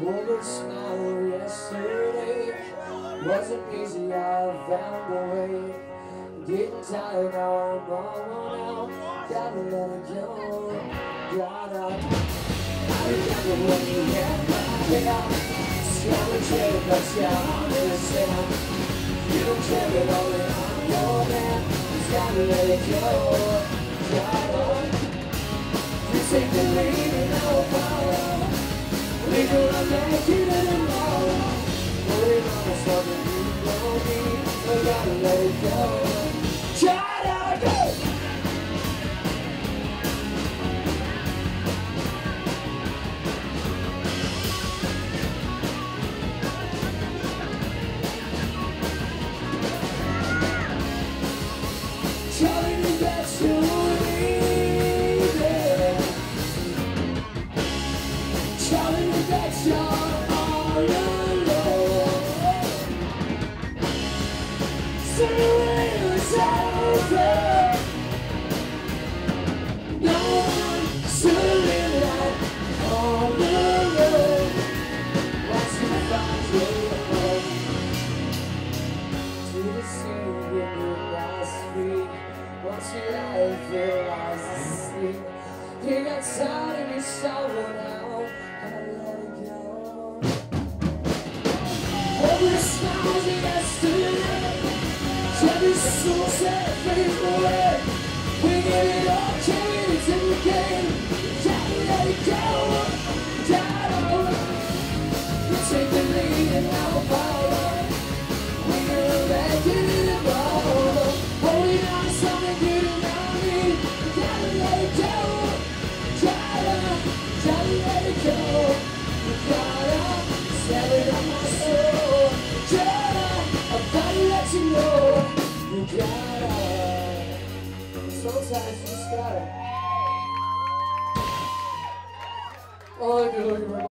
Over smile yesterday wasn't easy, I found a way. Getting tired now, I'm all worn out. Gotta let it go, gotta. I remember when you had my hair, strong and trade, but you're understand. You don't care at all, and I'm your man. Just gotta let it go, gotta. You take the lead and I'll follow. We gonna make it tomorrow. Holding on to something you don't need. We gotta let it go. Gotta go. Telling me that you're leaving. Telling me that you're all alone. Surrender over. No one surrender all alone. Once you find your home. To the sea with your last week. Once your life realizes asleep. You got tired and you're sorrow now. Gotta let it go. Over the smiles of yesterday, every soul set free away. We give it all, carry it to the game. Gotta let it go. Gotta. You take the lead and I'll follow. We gonna make it tomorrow. Holding on to something you do not need. Gotta let it go. Gotta let it go. You gotta sell it on my soul. I've gotta let you know. You gotta. Sometimes you just gotta. All I do is